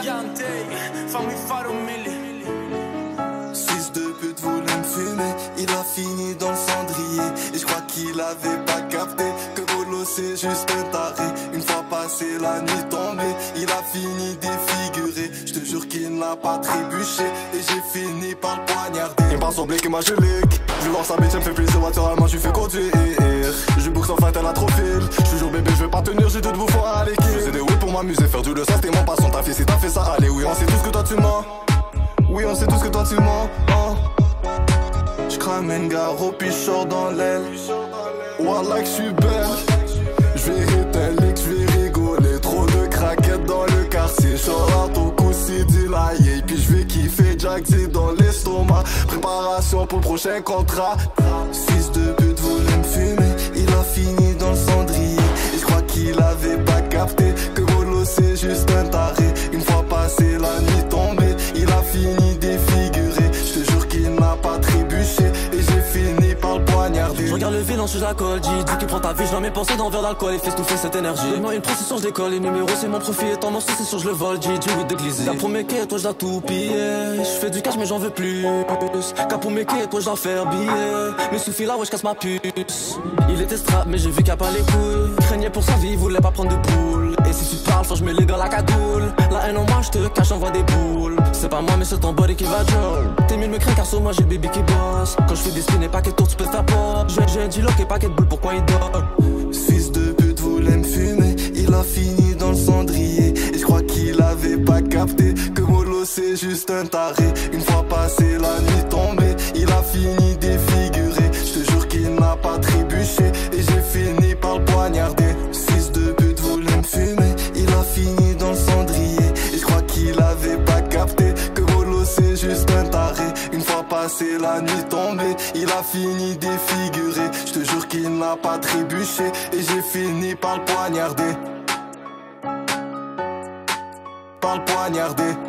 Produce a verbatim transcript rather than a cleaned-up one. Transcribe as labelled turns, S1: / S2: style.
S1: Fils de pute voulait me fumer, il a fini dans le cendrier. Et je crois qu'il avait pas capté que Bolo c'est juste un taré. Une fois passé la nuit tombée, il a fini défiguré. Je te jure qu'il n'a pas trébuché et j'ai fini par le poignarder. Il me parle sur blé que moi je lick. Je veux voir sa bitch, elle me fait plaisir, naturellement je lui fais conduire. Je boucle sans fin, elle a trop fil. Je suis toujours bébé, je vais pas tenir, j'ai tout de bouffons à l'équipe. Je faisais des oui pour m'amuser, faire du le ça c'était mon passion. T'as fait si t'as fait ça, allez oui on sait tout ce que toi tu mens. Oui on sait tout ce que toi tu mens oh. J'crame un garo puis j'sors dans l'aile. Wallah que j'suis belle. J'vais rétaler, j'vais rigoler. Trop de craquettes dans le quartier. J'sors au coup si dit la yé. Puis j'vais kiffer Jack Z dans l'estomac. Préparation pour le prochain contrat. Fils de pute voulait me fumer, il a fini dans le cendrier. Et j'crois qu'il avait pas capté que Bolo c'est juste un taré. Une fois passé la nuit tombée, il a fini défiguré. Je te jure qu'il n'a pas trébuché et j'ai fini par le poignarder.
S2: Je regarde le vilain sous la colle, dis, dis qu'il prend ta vie, je mes pensées dans verre d'alcool et fais tout cette énergie. Donne-moi une procession, je décolle, les numéros c'est mon profil, et ton morceau c'est sûr je le vole, dis, dis, oui déglise. Cap pour mes quais, toi je dois tout piller. Je fais du cash mais j'en veux plus. Cap pour mes quais, toi je dois faire billet. Mais suffit là, ouais je casse ma puce. Il était strap mais j'ai vu qu'il a pas les couilles. Craignait pour sa vie, il voulait pas prendre de boule. Et si tu parles, faut je mets les dans la cagoule. La haine en moi, je te cache, j'envoie des boules. C'est pas moi mais c'est ton body qui va job. T'es mieux de me craindre car sur moi j'ai le baby qui bosse. Quand je fais des spins et paquet de tours, tu peux faire pop. J'ai un G-Lock et paquet de boules, pourquoi il dort?
S1: Fils de pute voulait me fumer, il a fini dans le cendrier. Et je crois qu'il avait pas capté que Bolo c'est juste un taré. Une fois passé la nuit tombée, il a fini défiguré. Je te jure qu'il n'a pas trébuché et j'ai fini par le poignarder. Fils de pute voulait me fumer, il a fini dans le cendrier. Et je crois qu'il avait pas capté que Bolo c'est juste un taré. Une fois passé la nuit tombée, il a fini défiguré. Je te jure qu'il n'a pas trébuché et j'ai fini par le poignarder. Par le poignarder.